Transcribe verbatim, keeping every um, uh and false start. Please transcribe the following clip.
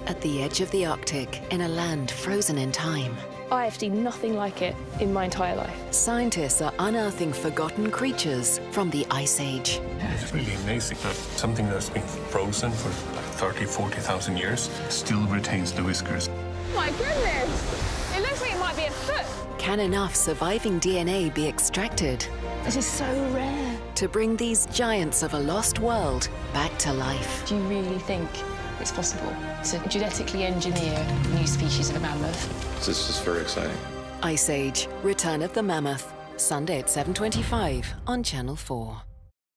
At the edge of the Arctic, in a land frozen in time, I have seen nothing like it in my entire life. scientists are unearthing forgotten creatures from the Ice Age. It's really amazing that something that's been frozen for like thirty, forty thousand years still retains the whiskers. My goodness! It looks like it might be a foot. Can enough surviving D N A be extracted This is so rare. to bring these giants of a lost world back to life? Do you really think it's possible to genetically engineer a new species of a mammoth? This is very exciting. Ice Age: Return of the Mammoth. Sunday at seven twenty-five on Channel four.